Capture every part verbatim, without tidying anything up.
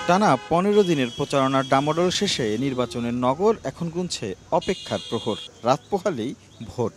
টানা পনেরো দিনের প্রচারণার ডামাডোল শেষে নির্বাচনের নগর এখন গুনছে অপেক্ষার প্রহর। রাত পোহালেই ভোট।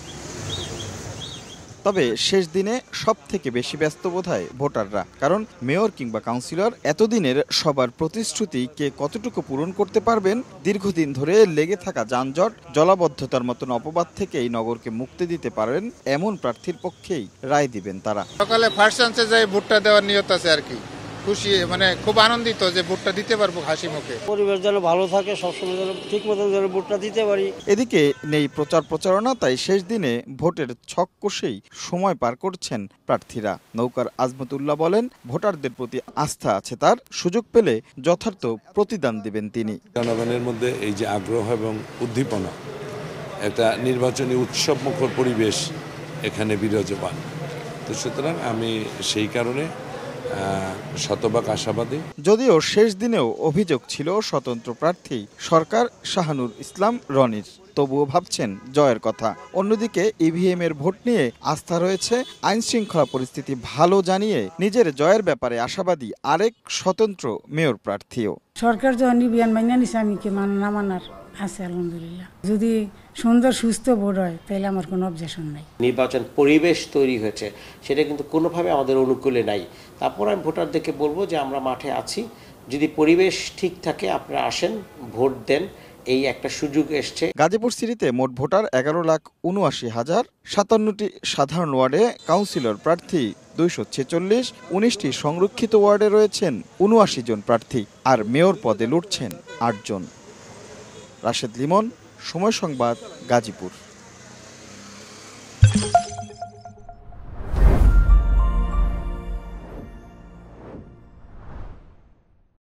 তবে শেষ দিনে সব থেকে বেশি ব্যস্ত বোধহয় ভোটাররা, কারণ মেয়র কিংবা কাউন্সিলর এতদিনের সবার প্রতিশ্রুতি কে কতটুকু পূরণ করতে পারবেন, দীর্ঘদিন ধরে লেগে থাকা যানজট, জলাবদ্ধতার মতন অপবাদ থেকে এই নগরকে মুক্তি দিতে পারেন এমন প্রার্থীর পক্ষেই রায় দিবেন তারা। সকালে ফার্স্ট চান্সে যাই ভোটটা দেওয়ার নিয়ত আছে আর কি, খুশি মানে খুব আনন্দিত যে ভোটটা দিতে পারবো হাসি মুখে। পরিবেশ যেন ভালো থাকে, সবসময় যেন ঠিক মতো যেন ভোটটা দিতে পারি। এদিকে নেই প্রচার প্রচারণা, তাই শেষ দিনে ভোটের ছক কষেই সময় পার করছেন প্রার্থীরা। নৌকার আজমত বলেন, ভোটারদের প্রতি আস্থা আছে তার, সুযোগ পেলে যথার্থ প্রতিদান দিবেন তিনি। জনগণের মধ্যে এই যে আগ্রহ এবং উদ্দীপনা, একটা নির্বাচনী উৎসব মুখর পরিবেশ এখানে বিরাজমান। তো সুতরাং আমি সেই কারণে শতভাগ আশাবাদী। যদিও শেষ দিনেও অভিযোগ ছিল স্বতন্ত্র প্রার্থী সরকার শাহানুর ইসলাম রনির, তবুও ভাবছেন জয়ের কথা। অন্যদিকে ইভিএম এর ভোট নিয়ে আস্থা রয়েছে। আইন শৃঙ্খলা পরিস্থিতি ভালো জানিয়ে নিজের জয়ের ব্যাপারে আশাবাদী আরেক স্বতন্ত্র মেয়র প্রার্থীও। সরকার যখন ইভিএম মাইনা নিছে, আমি কি মান না মানার আছে আলহামদুলিল্লাহ। যদি সুন্দর সুস্থ ভোট হয় তাহলে আমার কোনো অবজেকশন নাই। নির্বাচন পরিবেশ তৈরি হয়েছে, সেটা কিন্তু কোনোভাবে আমাদের অনুকূলে নাই। তারপর আমি ভোটারদেরকে বলবো যে আমরা মাঠে আছি, যদি পরিবেশ ঠিক থাকে আপনারা আসেন, ভোট দেন, এই একটা সুযোগ এসছে। গাজীপুর সিটিতে মোট ভোটার এগারো লাখ উনআশি হাজার, সাতান্নটি সাধারণ ওয়ার্ডে কাউন্সিলর প্রার্থী দুইশো ছেচল্লিশ, উনিশটি সংরক্ষিত ওয়ার্ডে রয়েছেন উনআশি জন প্রার্থী, আর মেয়র পদে লড়ছেন আট জন। রাশেদ লিমন, সময় সংবাদ, গাজীপুর।